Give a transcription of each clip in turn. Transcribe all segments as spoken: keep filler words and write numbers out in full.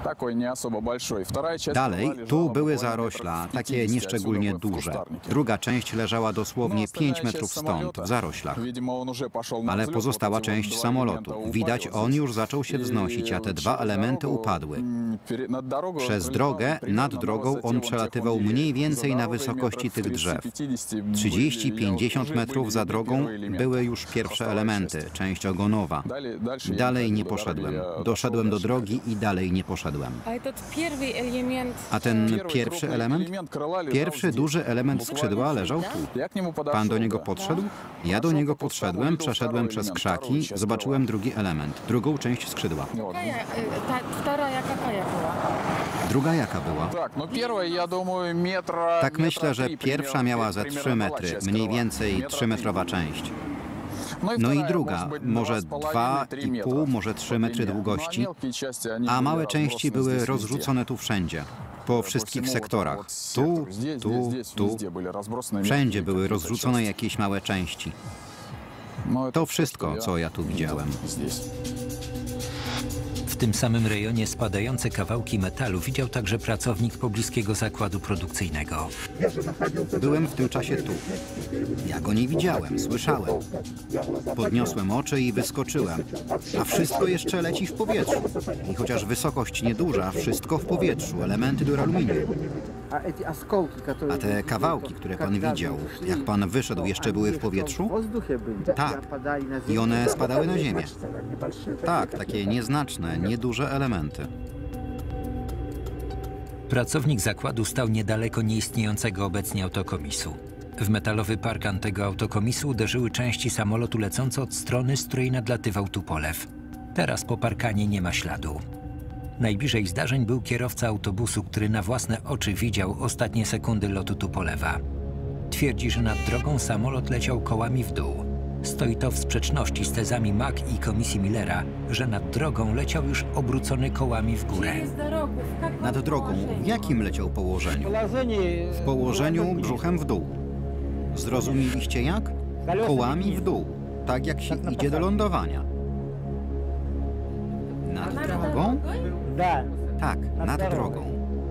Dalej, tu były zarośla, takie nieszczególnie duże. Druga część leżała dosłownie pięć metrów stąd, w zaroślach. Ale pozostała część samolotu. Widać, on już zaczął się wznosić, a te dwa elementy upadły. Przez drogę, nad drogą on przelatywał mniej więcej na wysokości tych drzew. trzydzieści pięćdziesiąt metrów za drogą były już pierwsze elementy, część ogonowa. Dalej nie poszedłem. Doszedłem do drogi i dalej nie poszedłem. A ten pierwszy element? Pierwszy duży element skrzydła leżał tu. Pan do niego podszedł? Ja do niego podszedłem, przeszedłem przez krzaki, zobaczyłem drugi element, drugą część skrzydła. Druga jaka była? Tak myślę, że pierwsza miała ze trzy metry, mniej więcej trzymetrowa część. No i druga, może dwa i pół, może trzy metry długości, a małe części były rozrzucone tu wszędzie, po wszystkich sektorach. Tu, tu, tu. Wszędzie były rozrzucone jakieś małe części. To wszystko, co ja tu widziałem. W tym samym rejonie spadające kawałki metalu widział także pracownik pobliskiego zakładu produkcyjnego. Byłem w tym czasie tu. Ja go nie widziałem, słyszałem. Podniosłem oczy i wyskoczyłem. A wszystko jeszcze leci w powietrzu. I chociaż wysokość nieduża, wszystko w powietrzu, elementy duraluminium. A te kawałki, które pan widział, jak pan wyszedł, jeszcze były w powietrzu? Tak. I one spadały na ziemię. Tak, takie nieznaczne, nieduże elementy. Pracownik zakładu stał niedaleko nieistniejącego obecnie autokomisu. W metalowy parkan tego autokomisu uderzyły części samolotu lecące od strony, z której nadlatywał Tupolew. Teraz po parkanie nie ma śladu. Najbliżej zdarzeń był kierowca autobusu, który na własne oczy widział ostatnie sekundy lotu Tupolewa. Twierdzi, że nad drogą samolot leciał kołami w dół. Stoi to w sprzeczności z tezami Mack i komisji Millera, że nad drogą leciał już obrócony kołami w górę. Nad drogą w jakim leciał położeniu? W położeniu brzuchem w dół. Zrozumieliście jak? Kołami w dół, tak jak się idzie do lądowania. Nad drogą? Tak, nad drogą.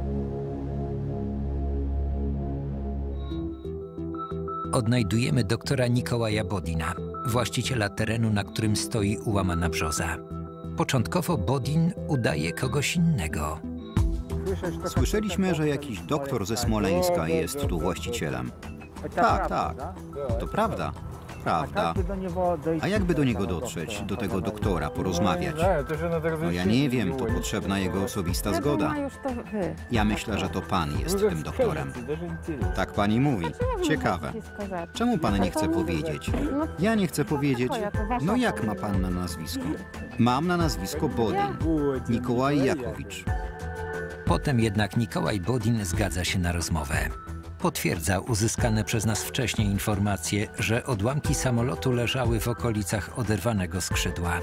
Odnajdujemy doktora Nikołaja Bodina, właściciela terenu, na którym stoi ułamana brzoza. Początkowo Bodin udaje kogoś innego. Słyszeliśmy, że jakiś doktor ze Smoleńska jest tu właścicielem. Tak, tak. To prawda. Prawda. A jakby do niego dotrzeć, do tego doktora, porozmawiać? No ja nie wiem, to potrzebna jego osobista zgoda. Ja myślę, że to pan jest tym doktorem. Tak pani mówi. Ciekawe. Czemu pan nie chce powiedzieć? Ja nie chcę powiedzieć. No jak ma pan na nazwisko? Mam na nazwisko Bodin. Nikołaj Jakowicz. Potem jednak Nikołaj Bodin zgadza się na rozmowę. Potwierdza uzyskane przez nas wcześniej informacje, że odłamki samolotu leżały w okolicach oderwanego skrzydła.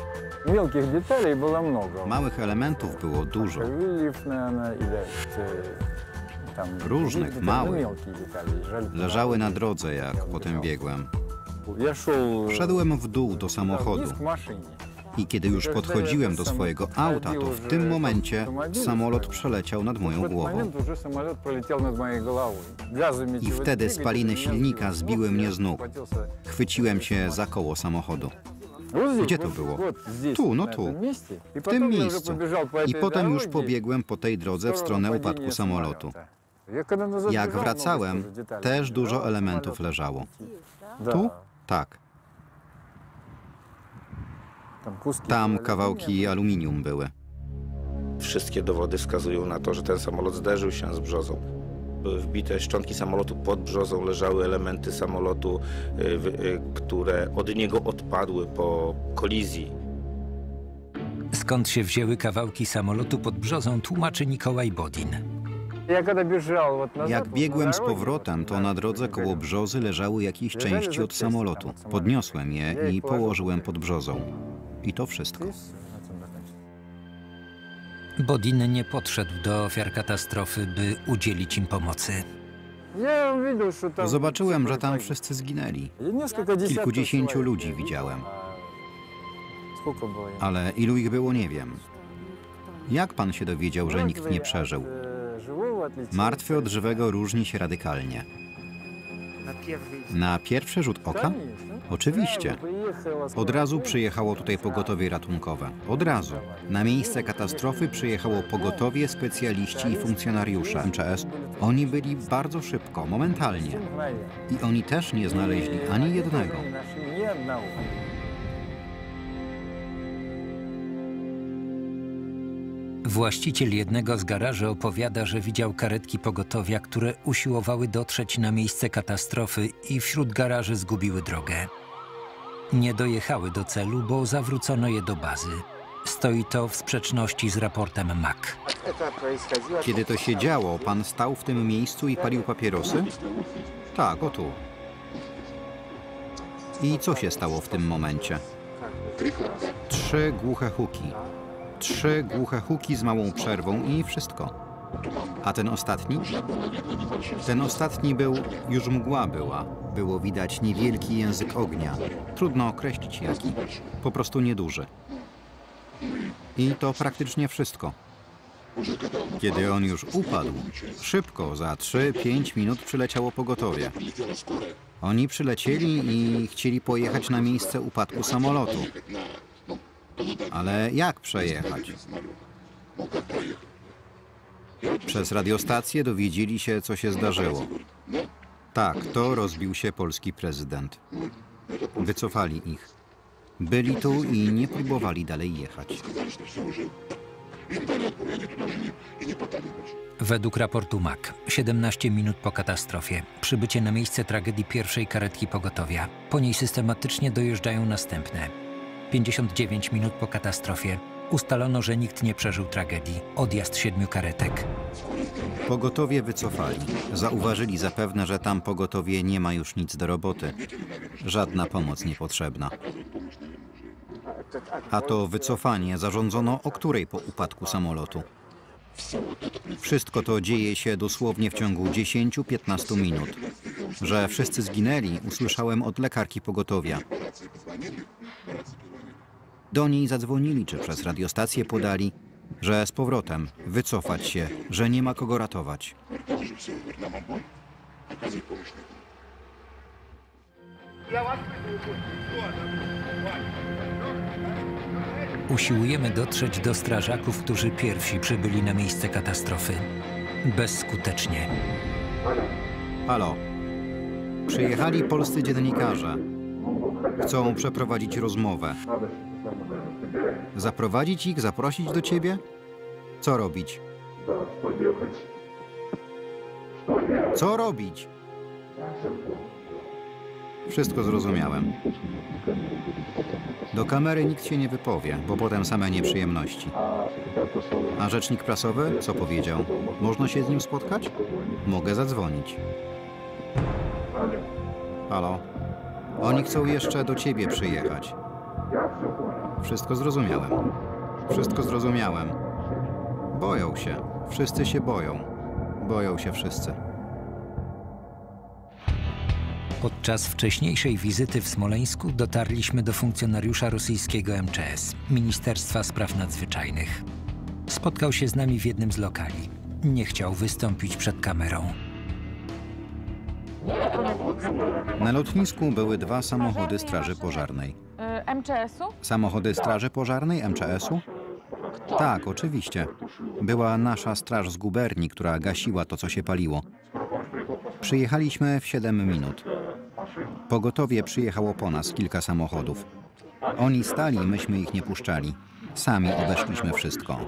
Małych elementów było dużo. Różnych, małych. Leżały na drodze, jak potem biegłem. Szedłem w dół do samochodu. I kiedy już podchodziłem do swojego auta, to w tym momencie samolot przeleciał nad moją głową. I wtedy spaliny silnika zbiły mnie z nóg. Chwyciłem się za koło samochodu. Gdzie to było? Tu, no tu. W tym miejscu. I potem już pobiegłem po tej drodze w stronę upadku samolotu. Jak wracałem, też dużo elementów leżało. Tu? Tak. Tam kawałki aluminium były. Wszystkie dowody wskazują na to, że ten samolot zderzył się z brzozą. Były wbite szczątki samolotu, pod brzozą leżały elementy samolotu, które od niego odpadły po kolizji. Skąd się wzięły kawałki samolotu pod brzozą, tłumaczy Nikołaj Bodin. Jak biegłem z powrotem, to na drodze koło brzozy leżały jakieś części od samolotu. Podniosłem je i położyłem pod brzozą. I to wszystko. Bodin nie podszedł do ofiar katastrofy, by udzielić im pomocy. Zobaczyłem, że tam wszyscy zginęli. Kilkudziesięciu ludzi widziałem. Ale ilu ich było, nie wiem. Jak pan się dowiedział, że nikt nie przeżył? Martwy od żywego różni się radykalnie. Na pierwszy rzut oka? Oczywiście. Od razu przyjechało tutaj pogotowie ratunkowe. Od razu. Na miejsce katastrofy przyjechało pogotowie, specjaliści i funkcjonariusze M C S. Oni byli bardzo szybko, momentalnie. I oni też nie znaleźli ani jednego. Właściciel jednego z garaży opowiada, że widział karetki pogotowia, które usiłowały dotrzeć na miejsce katastrofy i wśród garaży zgubiły drogę. Nie dojechały do celu, bo zawrócono je do bazy. Stoi to w sprzeczności z raportem M A C. Kiedy to się działo, pan stał w tym miejscu i palił papierosy? Tak, o tu. I co się stało w tym momencie? Trzy głuche huki. Trzy głuche huki z małą przerwą i wszystko. A ten ostatni? Ten ostatni był, już mgła była. Było widać niewielki język ognia. Trudno określić jaki. Po prostu nieduży. I to praktycznie wszystko. Kiedy on już upadł, szybko, za trzy pięć minut przyleciało pogotowie. Oni przylecieli i chcieli pojechać na miejsce upadku samolotu. Ale jak przejechać? Przez radiostację dowiedzieli się, co się zdarzyło. Tak, to rozbił się polski prezydent. Wycofali ich. Byli tu i nie próbowali dalej jechać. Według raportu M A C, siedemnaście minut po katastrofie, przybycie na miejsce tragedii pierwszej karetki pogotowia. Po niej systematycznie dojeżdżają następne. pięćdziesiąt dziewięć minut po katastrofie. Ustalono, że nikt nie przeżył tragedii. Odjazd siedmiu karetek. Pogotowie wycofali. Zauważyli zapewne, że tam pogotowie nie ma już nic do roboty. Żadna pomoc niepotrzebna. A to wycofanie zarządzono o której po upadku samolotu. Wszystko to dzieje się dosłownie w ciągu dziesięciu do piętnastu minut. Że wszyscy zginęli, usłyszałem od lekarki pogotowia. Do niej zadzwonili, czy przez radiostację podali, że z powrotem wycofać się, że nie ma kogo ratować. Usiłujemy dotrzeć do strażaków, którzy pierwsi przybyli na miejsce katastrofy. Bezskutecznie. Halo. Przyjechali polscy dziennikarze. Chcą przeprowadzić rozmowę. Zaprowadzić ich, zaprosić do ciebie? Co robić? Co robić? Wszystko zrozumiałem. Do kamery nikt się nie wypowie, bo potem same nieprzyjemności. A rzecznik prasowy co powiedział? Można się z nim spotkać? Mogę zadzwonić. Halo? Oni chcą jeszcze do ciebie przyjechać. Wszystko zrozumiałem. Wszystko zrozumiałem. Boją się. Wszyscy się boją. Boją się wszyscy. Podczas wcześniejszej wizyty w Smoleńsku dotarliśmy do funkcjonariusza rosyjskiego M C S, Ministerstwa Spraw Nadzwyczajnych. Spotkał się z nami w jednym z lokali. Nie chciał wystąpić przed kamerą. Na lotnisku były dwa samochody Straży Pożarnej. M C S-u? Samochody Straży Pożarnej M C S-u? Tak, oczywiście. Była nasza straż z guberni, która gasiła to, co się paliło. Przyjechaliśmy w siedem minut. Pogotowie przyjechało po nas kilka samochodów. Oni stali, myśmy ich nie puszczali. Sami obeszliśmy wszystko.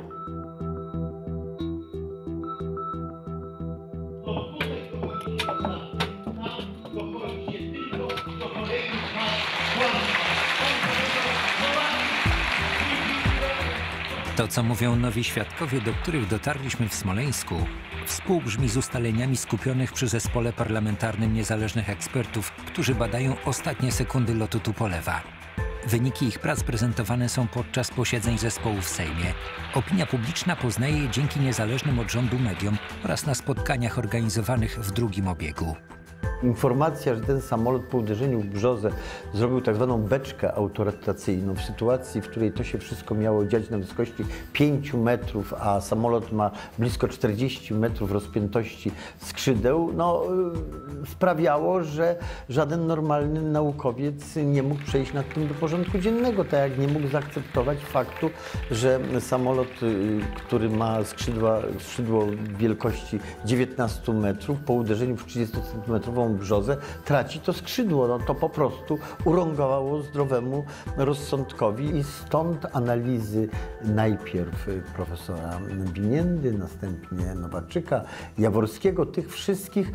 To, co mówią nowi świadkowie, do których dotarliśmy w Smoleńsku, współbrzmi z ustaleniami skupionych przy Zespole Parlamentarnym Niezależnych Ekspertów, którzy badają ostatnie sekundy lotu Tupolewa. Wyniki ich prac prezentowane są podczas posiedzeń zespołu w Sejmie. Opinia publiczna poznaje je dzięki niezależnym od rządu mediom oraz na spotkaniach organizowanych w drugim obiegu. Informacja, że ten samolot po uderzeniu w brzozę zrobił tak zwaną beczkę autorotacyjną w sytuacji, w której to się wszystko miało dziać na wysokości pięciu metrów, a samolot ma blisko czterdzieści metrów rozpiętości skrzydeł, no, sprawiało, że żaden normalny naukowiec nie mógł przejść nad tym do porządku dziennego, tak jak nie mógł zaakceptować faktu, że samolot, który ma skrzydła, skrzydło wielkości dziewiętnastu metrów, po uderzeniu w trzydziestocentymetrową brzozę traci to skrzydło. No, to po prostu urągało zdrowemu rozsądkowi i stąd analizy najpierw profesora Biniendy, następnie Nowaczyka, Jaworskiego, tych wszystkich,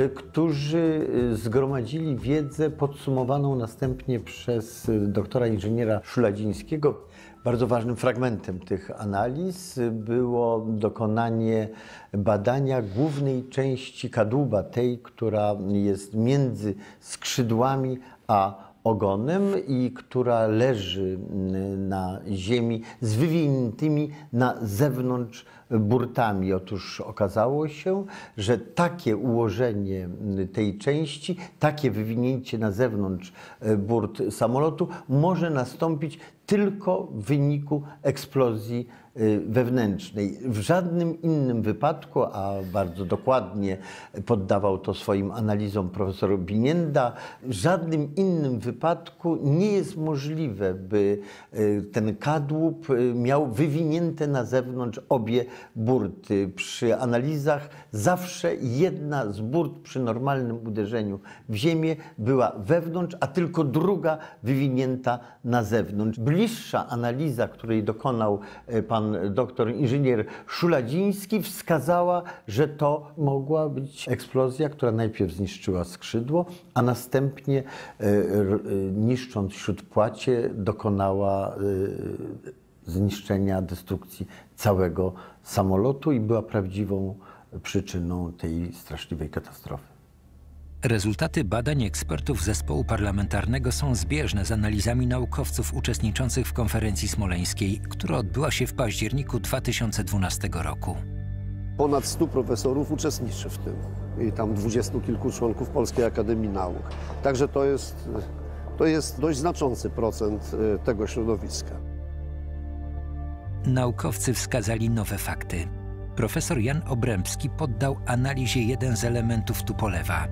którzy zgromadzili wiedzę podsumowaną następnie przez doktora inżyniera Szuladzińskiego. Bardzo ważnym fragmentem tych analiz było dokonanie badania głównej części kadłuba, tej, która jest między skrzydłami a ogonem i która leży na ziemi z wywiniętymi na zewnątrz burtami. Otóż okazało się, że takie ułożenie tej części, takie wywinięcie na zewnątrz burt samolotu może nastąpić tylko w wyniku eksplozji wewnętrznej. W żadnym innym wypadku, a bardzo dokładnie poddawał to swoim analizom profesor Binienda, w żadnym innym wypadku nie jest możliwe, by ten kadłub miał wywinięte na zewnątrz obie burty. Przy analizach zawsze jedna z burt przy normalnym uderzeniu w ziemię była wewnątrz, a tylko druga wywinięta na zewnątrz. Bliższa analiza, której dokonał pan doktor inżynier Szuladziński, wskazała, że to mogła być eksplozja, która najpierw zniszczyła skrzydło, a następnie niszcząc śródpłacie dokonała zniszczenia, destrukcji całego samolotu i była prawdziwą przyczyną tej straszliwej katastrofy. Rezultaty badań ekspertów zespołu parlamentarnego są zbieżne z analizami naukowców uczestniczących w konferencji smoleńskiej, która odbyła się w październiku dwa tysiące dwunastego roku. Ponad stu profesorów uczestniczy w tym i tam dwudziestu kilku członków Polskiej Akademii Nauk. Także to jest, to jest dość znaczący procent tego środowiska. Naukowcy wskazali nowe fakty. Profesor Jan Obrębski poddał analizie jeden z elementów Tupolewa.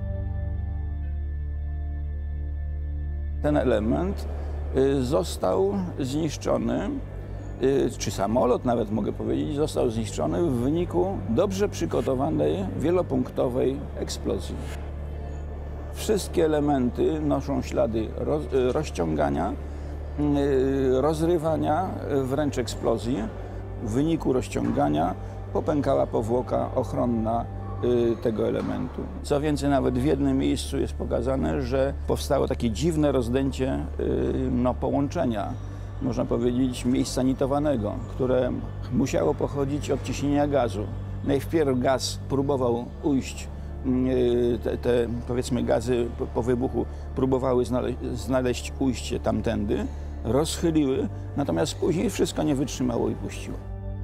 Ten element został zniszczony, czy samolot nawet mogę powiedzieć, został zniszczony w wyniku dobrze przygotowanej, wielopunktowej eksplozji. Wszystkie elementy noszą ślady roz, rozciągania, rozrywania, wręcz eksplozji. W wyniku rozciągania popękała powłoka ochronna tego elementu. Co więcej, nawet w jednym miejscu jest pokazane, że powstało takie dziwne rozdęcie no, połączenia, można powiedzieć, miejsca nitowanego, które musiało pochodzić od ciśnienia gazu. Najpierw gaz próbował ujść, te, te powiedzmy gazy po, po wybuchu próbowały znaleźć, znaleźć ujście tamtędy, rozchyliły, natomiast później wszystko nie wytrzymało i puściło.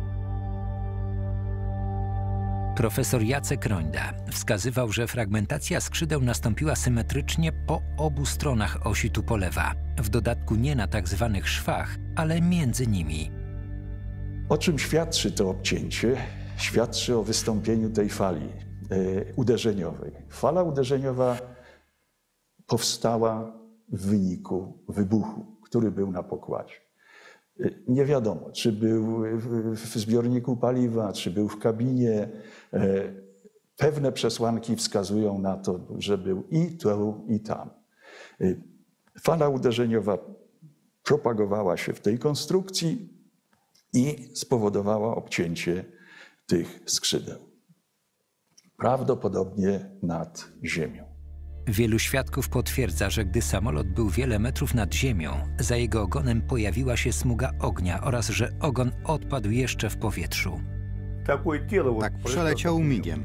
Profesor Jacek Rońda wskazywał, że fragmentacja skrzydeł nastąpiła symetrycznie po obu stronach osi Tupolewa. W dodatku nie na tak zwanych szwach, ale między nimi. O czym świadczy to obcięcie? Świadczy o wystąpieniu tej fali e, uderzeniowej. Fala uderzeniowa powstała w wyniku wybuchu, który był na pokładzie. Nie wiadomo, czy był w zbiorniku paliwa, czy był w kabinie. Pewne przesłanki wskazują na to, że był i tu, i tam. Fala uderzeniowa propagowała się w tej konstrukcji i spowodowała obcięcie tych skrzydeł. Prawdopodobnie nad ziemią. Wielu świadków potwierdza, że gdy samolot był wiele metrów nad ziemią, za jego ogonem pojawiła się smuga ognia oraz że ogon odpadł jeszcze w powietrzu. Tak przeleciał migiem.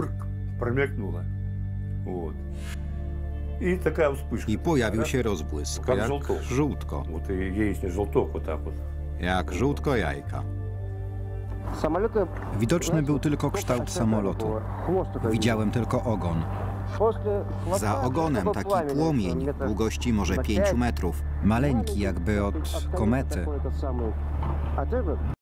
I pojawił się rozbłysk, jak żółtko. Jak żółtko jajka. Widoczny był tylko kształt samolotu. Widziałem tylko ogon. Za ogonem taki płomień długości może pięciu metrów. Maleńki, jakby od komety.